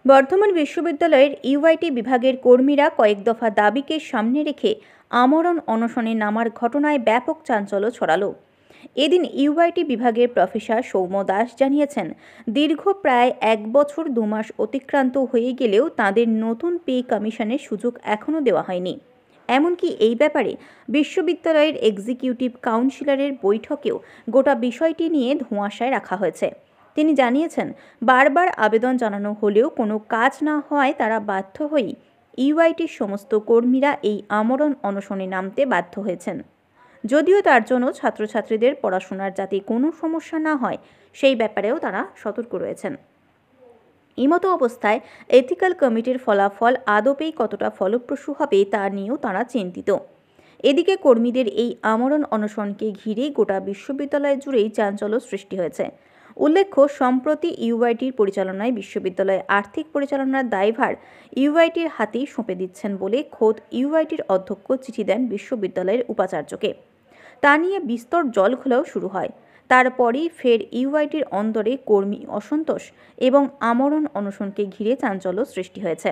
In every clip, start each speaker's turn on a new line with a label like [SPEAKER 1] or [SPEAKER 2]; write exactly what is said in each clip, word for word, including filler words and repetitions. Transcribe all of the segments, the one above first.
[SPEAKER 1] বর্ধমান বিশ্ববিদ্যালয়ের ইউআইটি বিভাগের কর্মীরা কয়েক দফা দাবিকে সামনে রেখে আমরণ অনশনে নামার ঘটনায় ব্যাপক চাঞ্চল্য ছড়ালো। এদিন ইউআইটি বিভাগের প্রফেসর সৌম্য দাস জানিয়েছেন, দীর্ঘ প্রায় এক বছর দু মাস অতিক্রান্ত হয়ে গেলেও তাঁদের নতুন পে কমিশনের সুযোগ এখনও দেওয়া হয়নি। এমনকি এই ব্যাপারে বিশ্ববিদ্যালয়ের এক্সিকিউটিভ কাউন্সিলরের বৈঠকেও গোটা বিষয়টি নিয়ে ধোঁয়াশায় রাখা হয়েছে। তিনি জানিয়েছেন, বারবার আবেদন জানানো হলেও কোনো কাজ না হওয়ায় তারা বাধ্য হয়েই ইউআইটির সমস্ত কর্মীরা এই আমরণ অনশনে নামতে বাধ্য হয়েছেন। যদিও তার জন্য ছাত্রছাত্রীদের পড়াশোনার যাতে কোনো সমস্যা না হয় সেই ব্যাপারেও তারা সতর্ক রয়েছেন। এমতো অবস্থায় এথিক্যাল কমিটির ফলাফল আদপেই কতটা ফলপ্রসূ হবে তা নিয়েও তারা চিন্তিত। এদিকে কর্মীদের এই আমরণ অনশনকে ঘিরে গোটা বিশ্ববিদ্যালয় জুড়েই চাঞ্চল্য সৃষ্টি হয়েছে। উল্লেখ্য, সম্প্রতি ইউআইটির পরিচালনায় বিশ্ববিদ্যালয়ের আর্থিক পরিচালনার দায়ভার ইউআইটির হাতেই সঁপে দিচ্ছেন বলে খোদ ইউআইটির অধ্যক্ষ চিঠি দেন বিশ্ববিদ্যালয়ের উপাচার্যকে। তা নিয়ে বিস্তর জলঘোলাও শুরু হয়। তারপরেই ফের ইউআইটির অন্দরে কর্মী অসন্তোষ এবং আমরণ অনশনকে ঘিরে চাঞ্চল্য সৃষ্টি হয়েছে।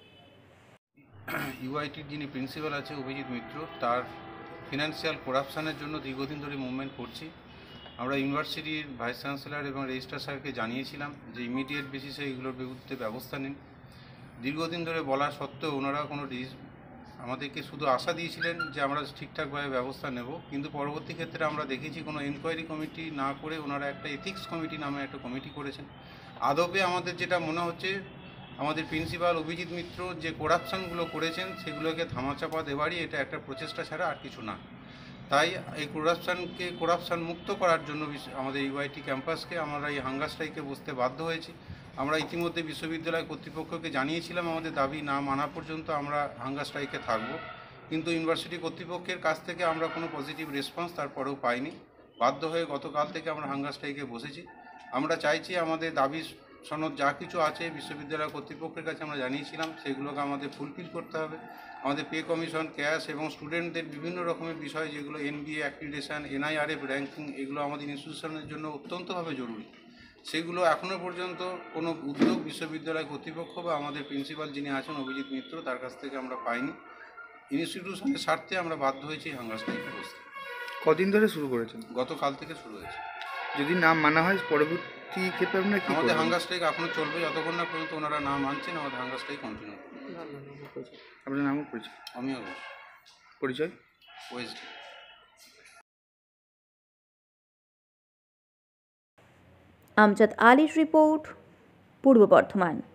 [SPEAKER 2] ইউআইটির যিনি প্রিন্সিপাল আছে অভিজিৎ মিত্র, তার ফিনান্সিয়াল করাপশানের জন্য দীর্ঘদিন ধরে মুভমেন্ট করছি। আমরা ইউনিভার্সিটির ভাইস চ্যান্সেলর এবং রেজিস্ট্রার স্যারকে জানিয়েছিলাম যে ইমিডিয়েট বেসিসে এগুলোর বিরুদ্ধে ব্যবস্থা নিন। দীর্ঘদিন ধরে বলা সত্ত্বেও ওনারা কোনো আমাদেরকে শুধু আশা দিয়েছিলেন যে আমরা ঠিকঠাকভাবে ব্যবস্থা নেব, কিন্তু পরবর্তী ক্ষেত্রে আমরা দেখেছি কোনো এনকোয়ারি কমিটি না করে ওনারা একটা এথিক্স কমিটি নামে একটা কমিটি করেছেন। আদপে আমাদের যেটা মনে হচ্ছে, আমাদের প্রিন্সিপাল অভিজিৎ মিত্র যে করাপশানগুলো করেছেন সেগুলোকে ধামাচাপা দেওয়ারই এটা একটা প্রচেষ্টা ছাড়া আর কিছু না। তাই এই করাপশানকে করাপশান মুক্ত করার জন্য আমাদের ইউআইটি ক্যাম্পাসকে আমরা এই হাঙ্গার স্ট্রাইকে বসতে বাধ্য হয়েছি। আমরা ইতিমধ্যে বিশ্ববিদ্যালয় কর্তৃপক্ষকে জানিয়েছিলাম আমাদের দাবি না মানা পর্যন্ত আমরা হাঙ্গার স্ট্রাইকে থাকব, কিন্তু ইউনিভার্সিটি কর্তৃপক্ষের কাছ থেকে আমরা কোনো পজিটিভ রেসপন্স তারপরেও পাইনি। বাধ্য হয়ে গতকাল থেকে আমরা হাঙ্গার স্ট্রাইকে বসেছি। আমরা চাইছি আমাদের দাবি সনদ যা কিছু আছে বিশ্ববিদ্যালয় কর্তৃপক্ষের কাছে আমরা জানিয়েছিলাম সেগুলোকে আমাদের ফুলফিল করতে হবে। আমাদের পে কমিশন, ক্যাশ এবং স্টুডেন্টদের বিভিন্ন রকমের বিষয় যেগুলো এনবিএ অ্যাক্রিডিটেশন, এনআইআরএফ র্যাঙ্কিং, এগুলো আমাদের ইনস্টিটিউশনের জন্য অত্যন্তভাবে জরুরি। সেগুলো এখনও পর্যন্ত কোনো উদ্যোগ বিশ্ববিদ্যালয় কর্তৃপক্ষ বা আমাদের প্রিন্সিপাল যিনি আছেন অভিজিৎ মিত্র তার কাছ থেকে আমরা পাইনি। ইনস্টিটিউশনের স্বার্থে আমরা বাধ্য হয়েছি হাঙ্গার স্ট্রাইকে বসতে।
[SPEAKER 3] কদিন ধরে শুরু করেছেন?
[SPEAKER 2] গতকাল থেকে শুরু হয়েছে।
[SPEAKER 3] যদি না মানা হয় পরবর্তী ক্ষেত্রে আপনারা কি
[SPEAKER 2] আমাদের হাঙ্গার স্ট্রাইক এখনও চলবে, যতক্ষণ না পর্যন্ত ওনারা না মানছেন আমাদের হাঙ্গার স্ট্রাইক কন্টিনিউ।
[SPEAKER 3] আপনার নামও পরিচয়?
[SPEAKER 2] আমিও ঘোষ।
[SPEAKER 3] পরিচয়?
[SPEAKER 2] ওয়েস্ট।
[SPEAKER 1] আমজাদ আলীর রিপোর্ট, পূর্ব বর্ধমান।